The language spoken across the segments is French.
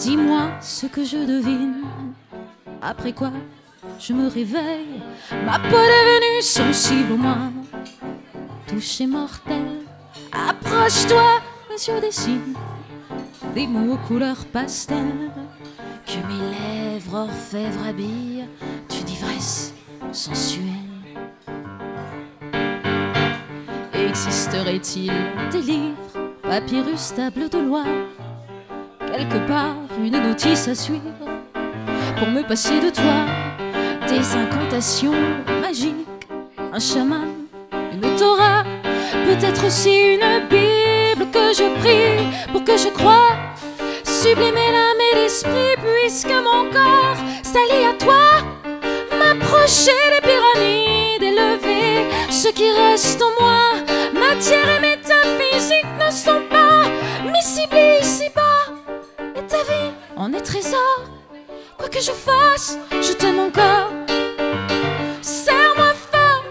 Dis-moi ce que je devine. Après quoi je me réveille, ma peau devenue sensible au moindre toucher mortel. Approche-toi, mes yeux dessinent des mots aux couleurs pastel que mes lèvres orfèvres habillent d'une ivresse sensuelle. Existerait-il des livres, papyrus, table de loi, quelque part une notice à suivre pour me passer de toi? Des incantations magiques, un chaman, une Torah, peut-être aussi une Bible que je prie pour que je croie. Sublimer l'âme et l'esprit puisque mon corps s'allie à toi. M'approcher des pyramides élevées, ce qui reste en moi, matière et métaphysique ne sont pas miscibles ici-bas. Et ta vie en est trésor. Quoi que je fasse, je t'aime encore. Serre-moi fort,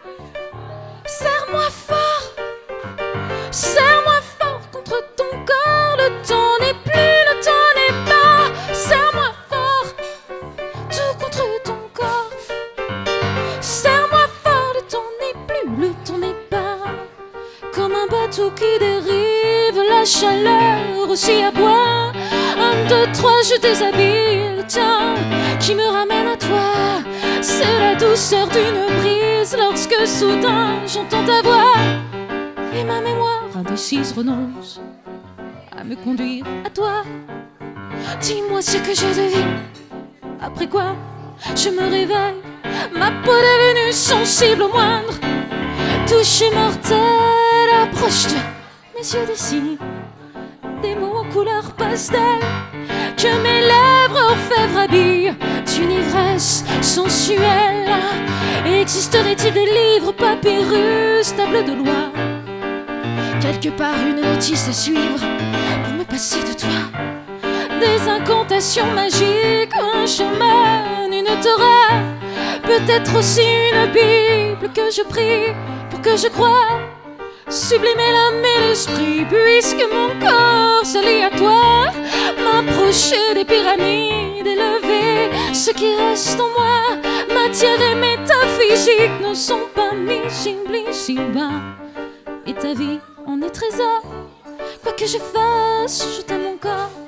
serre-moi fort, serre-moi fort contre ton corps. Le temps n'est plus, le temps n'est pas. Serre-moi fort, tout contre ton corps. Serre-moi fort, le temps n'est plus, le temps n'est pas. Comme un bateau qui dérive, la chaleur aussi aboie. 1, 2, 3, je déshabille, tiens, qui me ramène à toi. C'est la douceur d'une brise lorsque soudain j'entends ta voix. Et ma mémoire indécise renonce à me conduire à toi. Dis-moi ce que je devine. Après quoi je me réveille, ma peau devenue sensible au moindre toucher mortel. Approche-toi, mes yeux dessinent des mots aux couleurs pastel que mes lèvres orfèvres habillent d'une ivresse sensuelle. Existerait-il des livres, papyrus, table de loi, quelque part une notice à suivre pour me passer de toi? Des incantations magiques, un chaman, une Torah, peut-être aussi une Bible que je prie pour que je croie. Sublimer l'âme et l'esprit puisque mon corps se lie à toi. M'approcher des pyramides élevées, ce qui reste en moi, matière et métaphysique ne sont pas miscibles ici-bas. Et ta vie en est trésor. Quoi que je fasse, je t'aime encore.